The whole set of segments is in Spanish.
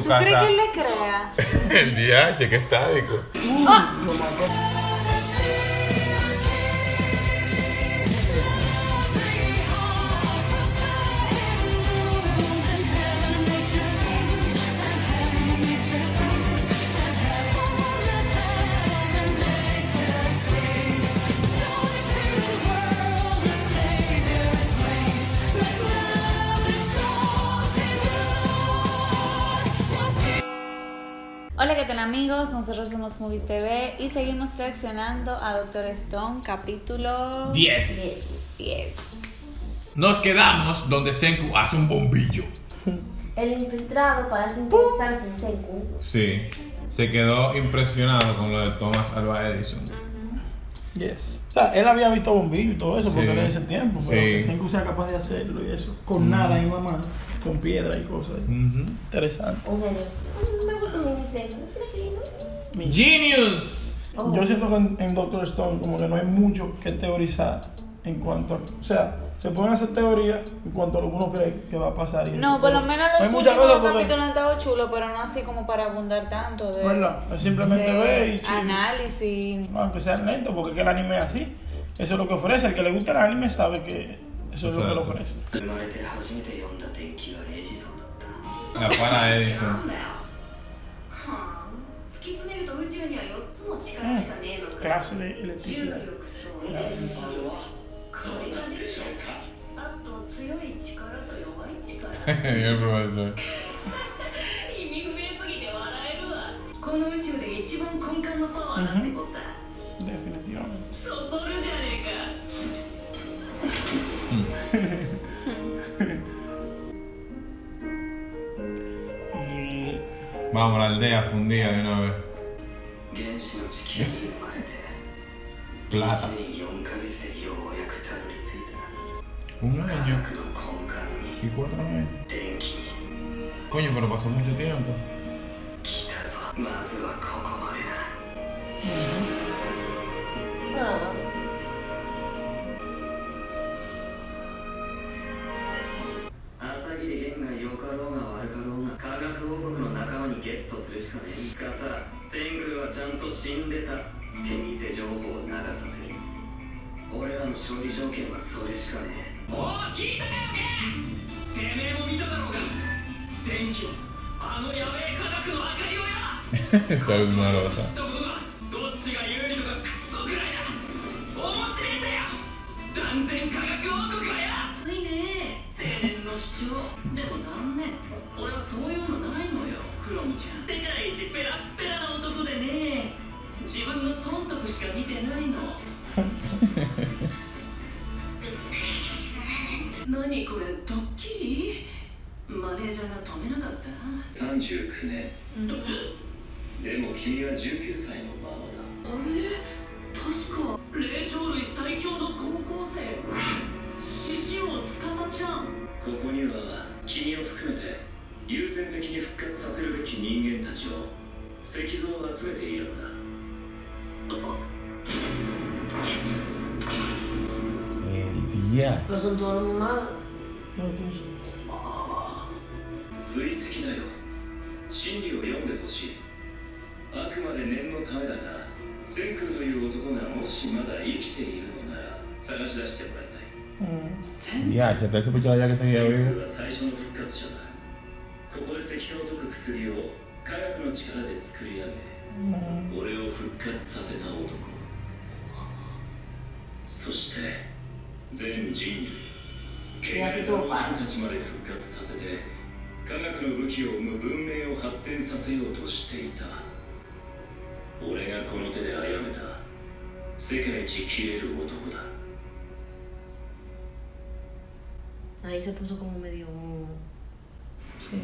¿Tú crees casa. que él le crea? El DH, qué sádico. Lo mató. Hola, ¿qué tal amigos? Nosotros somos Movies TV y seguimos reaccionando a Doctor Stone, capítulo 10. Nos quedamos donde Senku hace un bombillo. El infiltrado parece interesarse en Senku. Sí, se quedó impresionado con lo de Thomas Alva Edison. Yes. O sea, él había visto bombillo y todo eso porque Sí. era de ese tiempo, pero Sí. que Senku sea capaz de hacerlo y eso, con nada en una mano, con piedra y cosas. Interesante. Un genio. Me gusta mi Senku. Mira qué lindo. Genius. Oh. Yo siento que en Doctor Stone como que no hay mucho que teorizar en cuanto a... O sea, se pueden hacer teorías en cuanto a lo que uno cree que va a pasar. Y No, eso, por lo pero menos no los hay muchas últimos cosas porque- capítulos han estado chulos, pero no así como para abundar tanto de, ¿Verdad? Es simplemente ver y chill. análisis. No, aunque sea lento, porque es que el anime es así. Eso es lo que ofrece. El que le gusta el anime sabe que eso es lo que le Exacto. ofrece. 生まれて初めて読んだ伝記がエジソンだった La para Edison. はあ、突き詰めると宇宙には4つの力しかねえのか。 Clase de 重 electricidad. 力とこれがね、あと強い力と弱い力。 Y el profesor. 意味不明すぎて笑えるわ。この宇宙で一番根幹のパワーだってことだ。 Definitivamente. そそるじゃねえか。 Y Vamos a la aldea fundida de una vez. 原始の地球に生まれて Plata. 1年4ヶ月でようやくたどり着いた Un 科 año 学の根幹 y 4 meses. に電気に Coño, pero pasó mucho tiempo. 来たぞまずはここまでだ Ah. 朝霧源が良かろうが悪かろうが科学王国の仲間にゲットするしかねえかさ千空はちゃんと死んでたって偽情報を流させる俺らの勝利条件はそれしかねえおお、聞いたかよけ。てめえも見ただろうが。電気を、あのやべえ科学の明かりをや。 Salud una 知 rosa. ったことがどっちが有利とかクソくらいだ。面白いんだよ。断然科学王国はや。いいね。青年の主張。でも残念。俺はそういうのないのよ、クロムちゃん。世界一ペラッペラな男でね。自分の損得しか見てないの。何これドッキリ？マネージャーが止めなかった 39年でも君は19歳のままだあれ確か霊長類最強の高校生獅子王司ちゃんここには君を含めて優先的に復活させるべき人間たちを石像を集めているんだ El día. Pero son todos los malos. 追跡だよ真理を読んでほしいあくまで念のためだが千空という男がもしまだ生きているのなら探し出してもらいたい Ya, ya te has escuchado ya que seguía 千 vivo. 空は最初の復活者だここで石化を解く薬を科学の力で作り上げ俺を復活させた男そして全人類汚れた老人たちまで復活させて科学の武器を生む文明を発展させようとしていた俺がこの手で殺めた世界一切れる男だ Ahí se puso como medio. sí.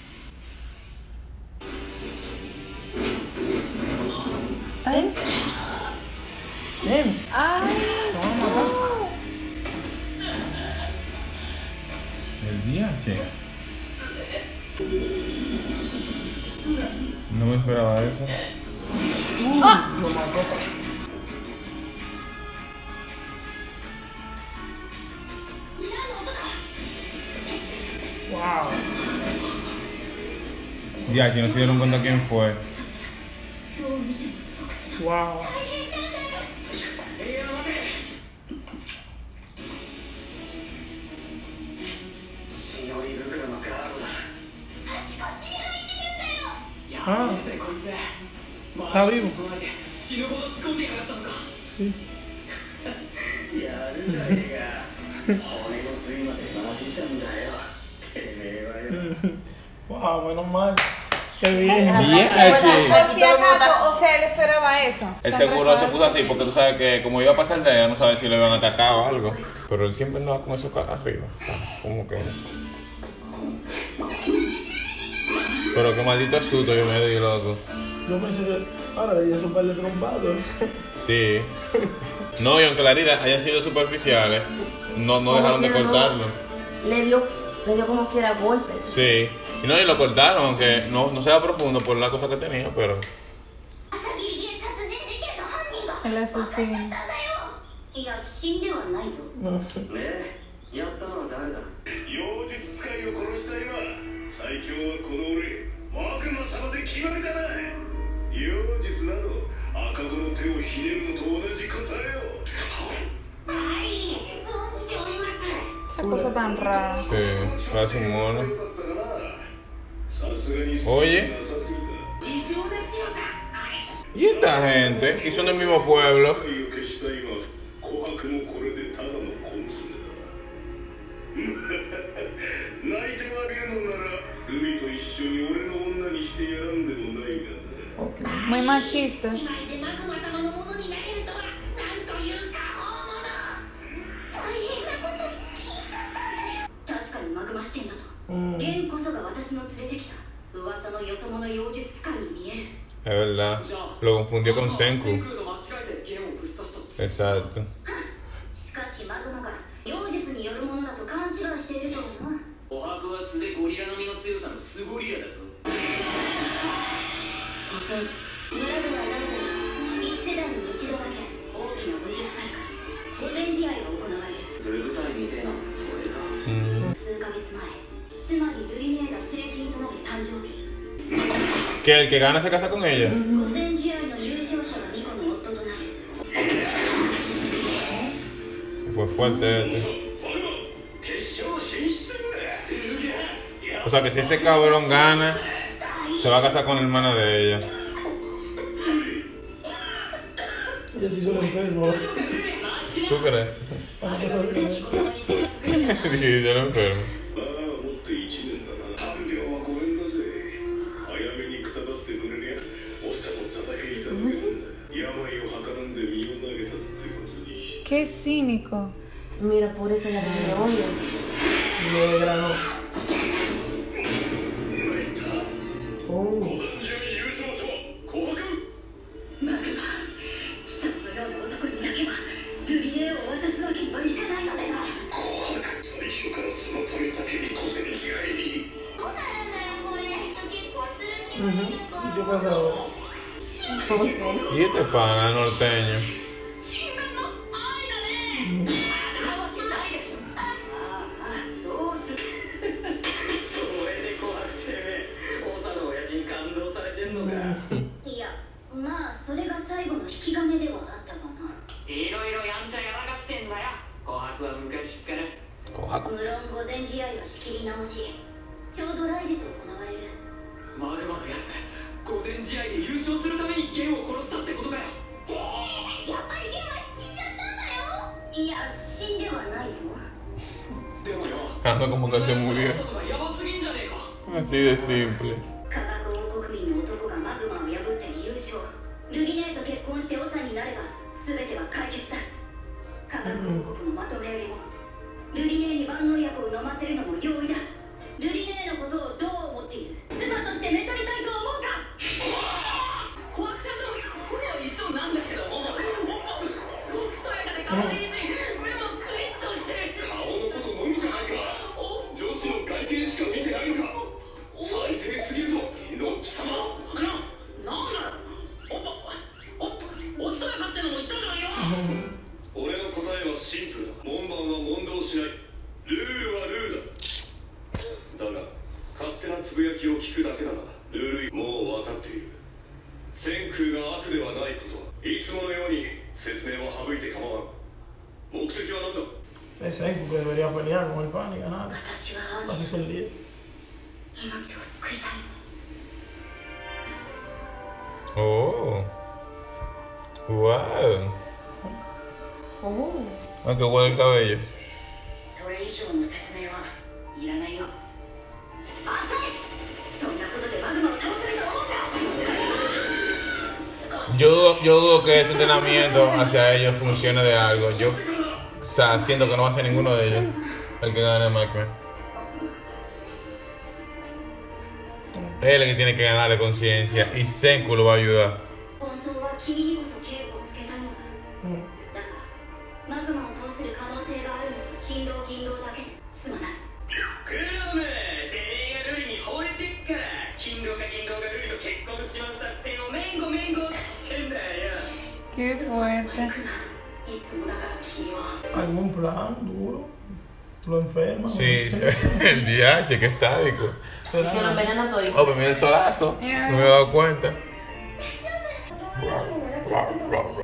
Ay, Bien. ay, Te van a matar. El día, che. No me esperaba eso. Lo mató. Wow. Ya, que no se dieron cuenta quién fue. Wow. 血の胃袋のガードだ。 Ah, こいつ。 está vivo. 死ぬほど仕込んでやがったのか。 Sí. やるじゃねえか。骨の髄までマジシャンだよ。てめえはよ。 Wow, menos mal. Qué bien. Por si acaso, o sea, él esperaba eso. El seguro se puso así porque tú sabes que como iba a pasar de ella, no sabes si le iban a atacar o algo. Pero él siempre andaba con eso cara arriba. Como que... Pero qué maldito susto yo me di, loco. Yo pensé que ahora le di su par de trompados. Sí. No, y aunque las heridas hayan sido superficiales, no dejaron de cortarlo. Le dio como quiera golpes. Sí. Y no, y lo cortaron, aunque no sea profundo por la cosa que tenía, pero... El asesino. いや、死んではないぞ。 ねえ、やったのは誰だ。 妖術使いを殺した今、最強はこの俺、マグマ様で決まりだな。妖術など赤子の手をひねるのと同じ答えよ。はい、存じております。 Esa cosa tan rara. Sí, parece un mono. Oye. ¿Y esta gente? Y son del mismo pueblo. Muy machistas. 確かにマグマ視点だと。ゲンこそが私の連れてきた噂のよそ者妖術使いに見える。 Es verdad. Lo confundió con Senku. 空と間違えてゲンをぶっ刺した。 Exacto. しかしマグマが妖術によるものだと勘違いしているとはな。 琥珀は素でゴリラ並みの強さのスゴリラだぞ。所詮村では誰でも一世代に一度だけ大きな武術大会御前試合が行われる。 ルータイみてえなのそれだ。 数ヶ月前、つまりルリネーが成人となり誕生日。 Que el que gana se casa con ella. 御前試合の優勝者がミコの夫となる。 Pues fuerte este. O sea que si ese cabrón gana, se va a casar con la hermana de ella. Ella se hizo el enfermo. ¿Tú crees? Para que se Sí, yo lo enfermo. Qué cínico. Mira, por eso ya me odio. lo desgranó. Oh. ¿Qué pasa ahora? ¿Y este pana norteño? Ando como que se murió. Así de simple. 空が悪ではないこといつものように説明は省いて構わん。目的は何だ。 Es Senku que debería pelear con el pan y ganar. 私は兄 Así es el líder. 命を救いたいんだ。 Oh. Wow. Oh. Ah, qué bueno el cabello. それ以上の説明はいらないよ。浅い。そんなことでマグマを倒せると思うんだ。 Yo dudo que ese entrenamiento hacia ellos funcione de algo. Yo, o sea, siento que no va a ser ninguno de ellos el que gane Macman. Él es el que tiene que ganar de conciencia y Senku lo va a ayudar. 本当は君にこそ稽古をつけたいのだ。だがマグマを倒せる可能性があるのは勤労だけ。すまない。 クラム、てめえがルリに惚れてっから勤労がルリと結婚しまう作戦をめんごってんだよ。 Qué い fuerte. つもだから君は。 ¿Algún plan duro? ¿Lo enferma? Sí, el DH, qué sádico. Que lo envenena todo. Oh, pues mira el solazo. No me he dado cuenta. 私の病気は治らないんだって。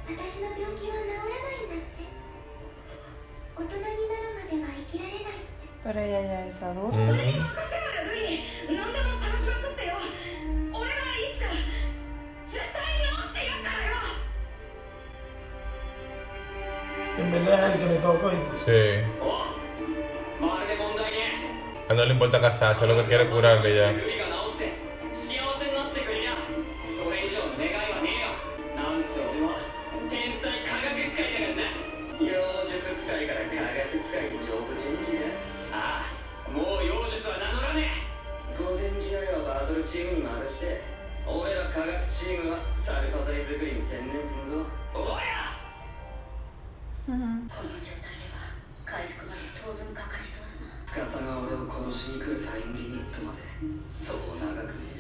大人になるまでは生きられないって。 Pero ella ya es adulta. ルリ、何でも試しまくってよ。俺はいつか絶対治してやっからよ。 En verdad es el que le toca. Sí. まるで問題ね。 A él no le importa casarse, lo que quiere es curarle ya. ルリが治って幸せになってくれりゃそれ以上の願いはねえよ。なんせ俺は天才科学使いだからな。妖術使いから科学使いにジョブチェンジだ。ああ、もう妖術は名乗らねえ。午前中はバトルチームに任して俺ら科学チームはサルファ剤作りに専念すんぞ。おや。 この状態では回復まで当分かかりそうだな。 司が俺を殺しに来るタイムリミットまでそう長くね。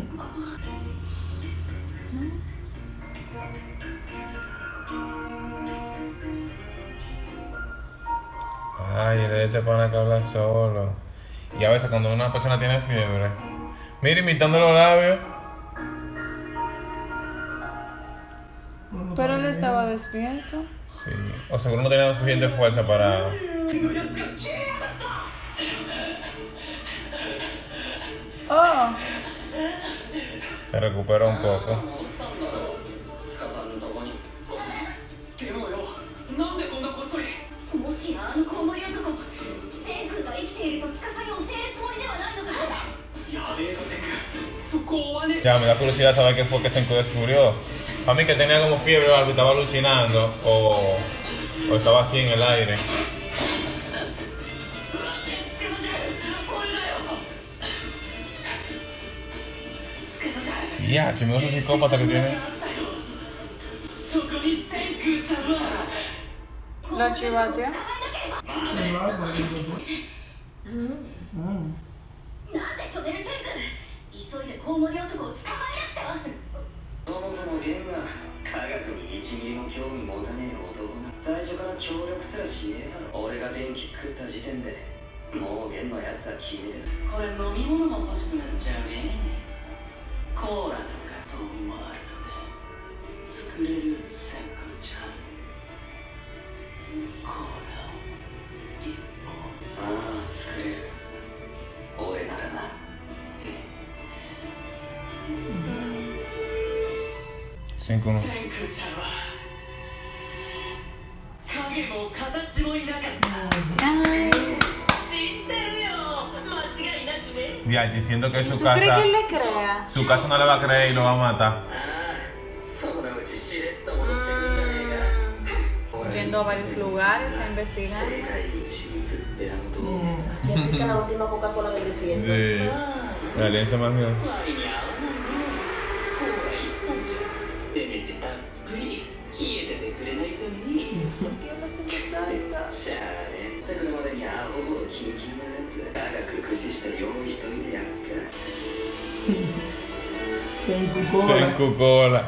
Ay, de este pana que habla solo. Y a veces cuando una persona tiene fiebre, mira, imitando los labios. Pero él estaba despierto. Sí. O seguro no tenía suficiente fuerza para. Oh. Se recuperó un poco. でもよ、なんでこんなこっそり。 もしやあのコウモリ男、センクが生きていると司に教えるつもりではないのか。 やべえぞセク、そこはね。 Ya, me da curiosidad saber qué fue que Senku descubrió. Para mí que tenía como fiebre o algo, estaba alucinando o estaba así en el aire. Ya, chimos un psicópata que tiene. Lo chivateó. なぜ止めるセンク。急いでコウモリ男を捕まえなくては。 そもそもゲンが科学に1ミリも興味持たねえ男な。最初から協力すらしねえだろ。俺が電気作った時点でもうゲンのやつは決めてる。これ飲み物も欲しくなっちゃうね。コーラとかトマトで作れるセンクちゃん。コーラを1本。ああ、作れる。俺ならな。 Senku no. センクちゃんは影も形もいなかった。 Ay. 知ってるよ。間違いなくね。 Ya, siento que su ¿Tú crees que casa. él le crea? Su casa no le va a creer y lo va a matar. ああ、そのうちしれっと戻ってくんじゃねえか。 Yendo a varios lugares a investigar. 世界一薄っぺらの動物。 Le explica la última Coca-Cola del desierto. Sí. La alianza más grande. 割に合わないね。コーラ1本じゃ。せめてたっぷり冷えててくれないとね。 ¿Qué pasa que salta? しゃあね。ってくるまでにアホほどキンキンなやつ科学駆使して用意しといてやっから。 Senku Cola.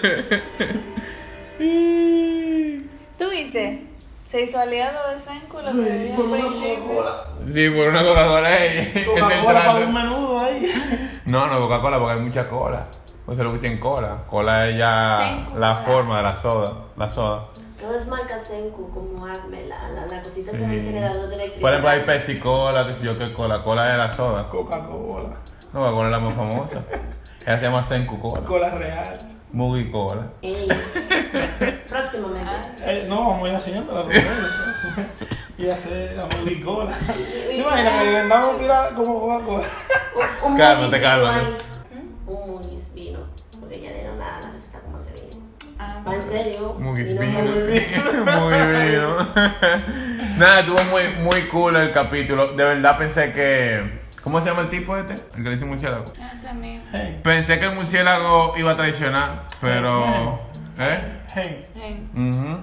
Senku Cola. ¿Tú viste? Se hizo aliado de Senku lo que Sí, veía por al una principio. Coca-Cola. Sí, por una Coca-Cola ahí. Coca-Cola para un menudo ahí. No, Coca-Cola porque hay mucha cola. No se lo dicen cola. Cola es ya Senku, la cola. forma de la soda. La soda. Todas marcas Senku, como Acme, la cosita Sí. esa del generador de electricidad. Por ejemplo, hay Pepsi Cola, qué sé yo qué cola. Cola es la soda. Coca-Cola. No, Coca-Cola es la más famosa. Ella se llama Senku Cola. Cola real. Mugi Cola. Ey. Próximamente. No, vamos a ir haciéndola primero. Y hacer la Mugicola. ¿Te imaginas que vendamos pila como Coca-Cola? Un Cálmate, Mugis cálmate. vino ahí. Un Mugis vino. Porque ya dieron la receta como se viene. Ah, Va en serio. Mugi Vino vino. Mugis. Muy vino. Nada, estuvo muy cool el capítulo. De verdad pensé que... ¿Cómo se llama el tipo este? El que le dice murciélago. ese mismo. Hey, Pensé que el murciélago iba a traicionar, pero... ¿Eh? hey, Hey. Ujú.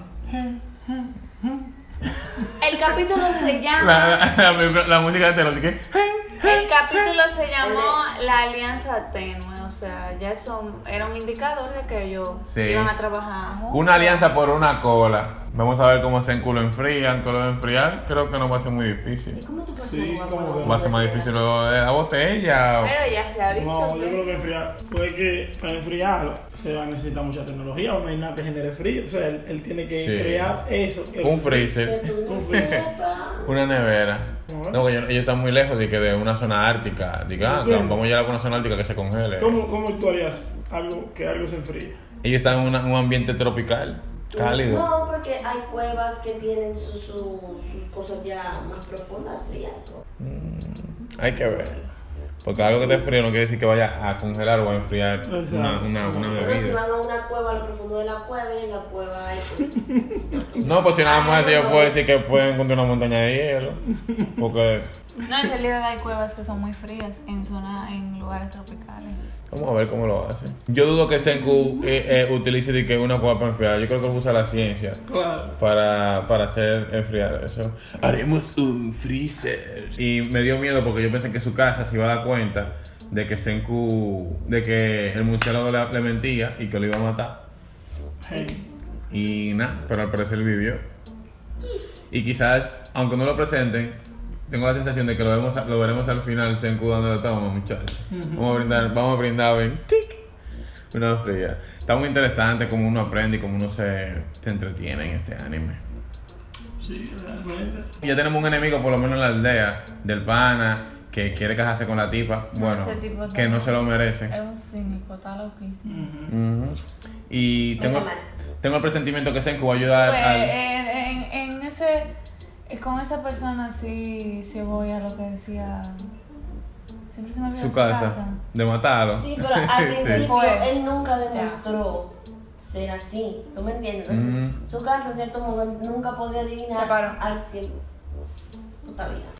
El capítulo se llama. La música de Telón, ¿qué? El capítulo se llamó La Alianza Tenue. O sea, ya eso era un indicador de que ellos Sí. iban a trabajar juntos. Una alianza por una cola. Vamos a ver cómo Senku lo enfrían. Con lo de enfriar, creo que no va a ser muy ¿Y difícil. cómo tú puedes Sí, jugar como con que- Va a ser más difícil lo de la botella. Pero ya se ha visto. No, yo que- creo que enfriar, pues que para enfriarlo se va a necesitar mucha tecnología o no hay nada que genere frío. O sea, él tiene que Sí. crear eso. que Un el frío- Que freezer. tú no Un freezer. sepas. Una nevera. No, que ellos están muy lejos de que de una zona ártica. Diga, que Bien. vamos a llegar a una zona ártica que se congele. ¿Cómo actuarías que algo se enfríe? Ellos están en un ambiente tropical, cálido. No, porque hay cuevas que tienen sus cosas ya más profundas, frías. ¿no? Hay que ver. Porque algo que esté frío no quiere decir que vaya a congelar o a enfriar Exacto. una Pero si bebida. van a una cueva, a lo profundo de la cueva, y en la cueva hay... pues, No, pues si nada más yo puedo decir que pueden encontrar una montaña de hielo. Porque No, en realidad hay cuevas que son muy frías en lugares tropicales. vamos a ver cómo lo hace. Yo dudo que Senku utilice de que una cueva para enfriar. Yo creo que usa la ciencia Claro. para hacer enfriar eso. Haremos un freezer. Y me dio miedo porque yo pensé que su casa se iba a dar cuenta de que Senku, de que el murciélago le mentía y que lo iba a matar. Hey. Y nada, pero al parecer vivió. Y quizás, aunque no lo presenten, tengo la sensación de que lo veremos al final, Senku dando toma, muchachos. Vamos a brindar, ven, tic, una fría. Está muy interesante cómo uno aprende y cómo uno se entretiene en este anime. Sí, realmente. Ya tenemos un enemigo, por lo menos en la aldea, del pana, que quiere casarse con la tipa. Bueno, Ese tipo que también. no se lo merece. Es un cínico, está loquísimo. Ujú. Y tengo el presentimiento que Senku va a ayudar Pues, al... con esa persona sí voy a lo que decía. Siempre se me olvida su casa, de matarlo. Sí, pero al principio Fue. él nunca demostró ser así. ¿Tú me entiendes? Entonces, su casa, en cierto modo, él nunca podría Se adivinar paró. al 100%. Puta vida.